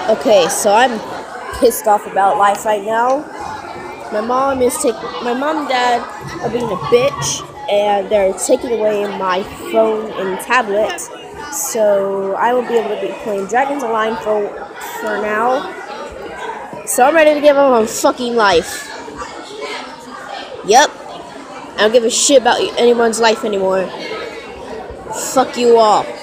Okay, so I'm pissed off about life right now. My mom and dad are being a bitch, and they're taking away my phone and tablet. So I won't be able to be playing Dragons Online for now. So I'm ready to give them a fucking life. Yep. I don't give a shit about anyone's life anymore. Fuck you all.